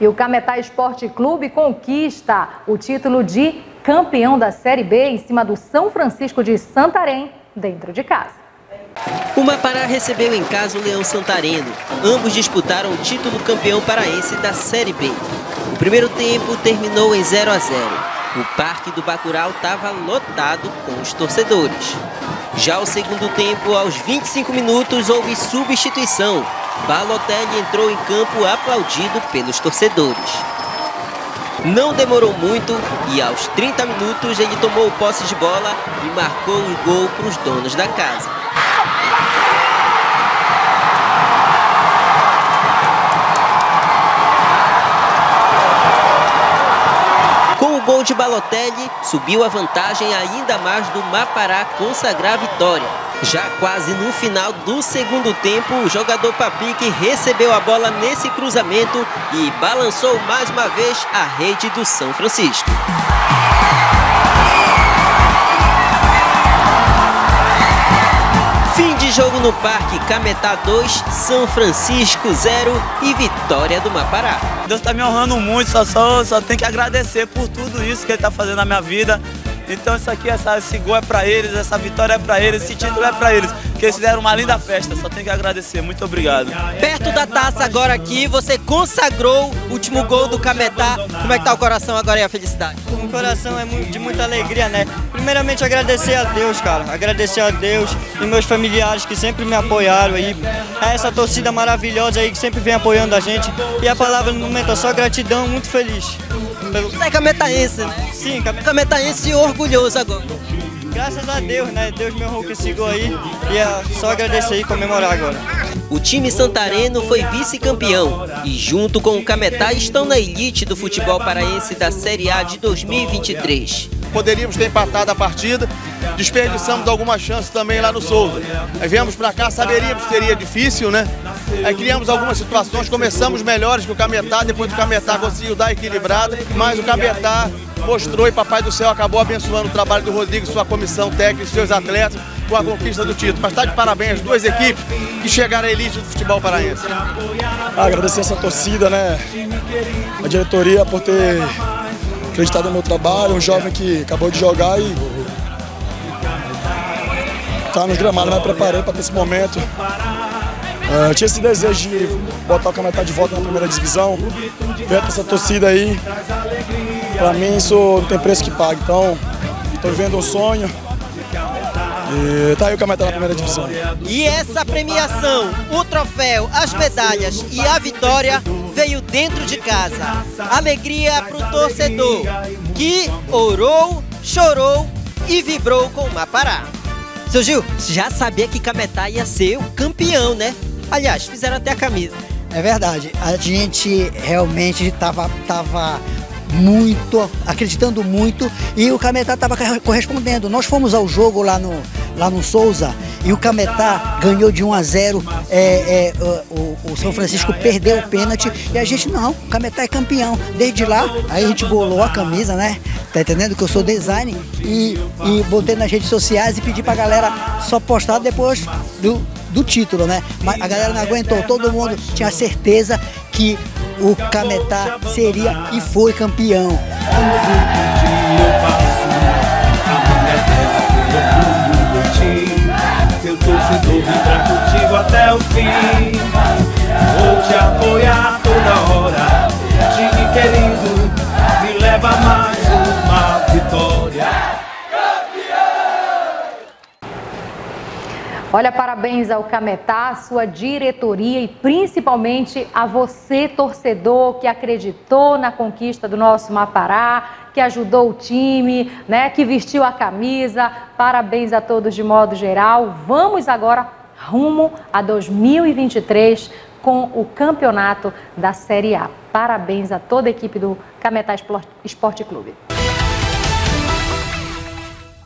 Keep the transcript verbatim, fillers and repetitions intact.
E o Cametá Esporte Clube conquista o título de campeão da Série B em cima do São Francisco de Santarém, dentro de casa. O Mapará recebeu em casa o Leão Santareno. Ambos disputaram o título campeão paraense da Série B. O primeiro tempo terminou em zero a zero. O Parque do Bacurau estava lotado com os torcedores. Já o segundo tempo, aos vinte e cinco minutos, houve substituição. Balotelli entrou em campo aplaudido pelos torcedores. Não demorou muito e aos trinta minutos ele tomou posse de bola e marcou um gol para os donos da casa. Com o gol de Balotelli, subiu a vantagem ainda mais do Mapará consagrar a vitória. Já quase no final do segundo tempo, o jogador Papique recebeu a bola nesse cruzamento e balançou mais uma vez a rede do São Francisco. Fim de jogo no Parque, Cametá dois, São Francisco zero e vitória do Mapará. Deus está me honrando muito, só, só, só tenho que agradecer por tudo isso que Ele está fazendo na minha vida. Então isso aqui, essa, esse gol é para eles, essa vitória é para eles, esse título é para eles. Porque eles fizeram uma linda festa, só tenho que agradecer. Muito obrigado. Perto da taça agora aqui, você consagrou o último gol do Cametá. Como é que tá o coração agora e a felicidade? O coração é de muita alegria, né? Primeiramente agradecer a Deus, cara. Agradecer a Deus e meus familiares que sempre me apoiaram aí. A essa torcida maravilhosa aí que sempre vem apoiando a gente. E a palavra no momento é só gratidão, muito feliz. Você é cametaense, né? Sim, cametaense orgulhoso agora. Graças a Deus, né? Deus me honrou com esse gol aí. E é só agradecer e comemorar agora. O time santareno foi vice-campeão e junto com o Cametá estão na elite do futebol paraense da Série A de dois mil e vinte e três. Poderíamos ter empatado a partida, desperdiçamos algumas chances também lá no Souza. Aí viemos para cá, saberíamos que seria difícil, né? Aí criamos algumas situações, começamos melhores que o Cametá, depois o Cametá conseguiu dar equilibrada, mas o Cametá mostrou e Papai do Céu acabou abençoando o trabalho do Rodrigo, sua comissão técnica, seus atletas, com a conquista do título. Mas está de parabéns as duas equipes que chegaram à elite do futebol paraense. Ah, agradecer essa torcida, né? A diretoria por ter acreditado no meu trabalho, um jovem que acabou de jogar e tá nos gramados, me preparei para ter esse momento. Uh, eu tinha esse desejo de botar o Cametá de volta na primeira divisão, ver essa torcida aí. Para mim isso não tem preço que pague, então estou vivendo um sonho. E tá aí o Cametá na primeira divisão. E essa premiação, o troféu, as medalhas e a vitória veio dentro de casa. Alegria para o torcedor, que orou, chorou e vibrou com o Mapará. Seu Gil, já sabia que Cametá ia ser o campeão, né? Aliás, fizeram até a camisa. É verdade, a gente realmente estava tava muito, acreditando muito e o Cametá estava correspondendo. Nós fomos ao jogo lá no, lá no Souza e o Cametá ganhou de um a zero, é, é, o, o São Francisco perdeu o pênalti e a gente não, o Cametá é campeão. Desde lá, aí a gente bolou a camisa, né? Tá entendendo que eu sou designer e, e botei nas redes sociais e pedi pra galera só postar depois do, do título, né? Mas a galera não aguentou, todo mundo tinha certeza que o Cametá seria e foi campeão. Meu torcedor vibra contigo até o fim. Vou te apoiar toda hora. Time querido, me leva mais uma vitória. Olha, parabéns ao Cametá, à sua diretoria e principalmente a você, torcedor, que acreditou na conquista do nosso Mapará, que ajudou o time, né, que vestiu a camisa. Parabéns a todos de modo geral. Vamos agora rumo a dois mil e vinte e três com o campeonato da Série A. Parabéns a toda a equipe do Cametá Esporte Clube.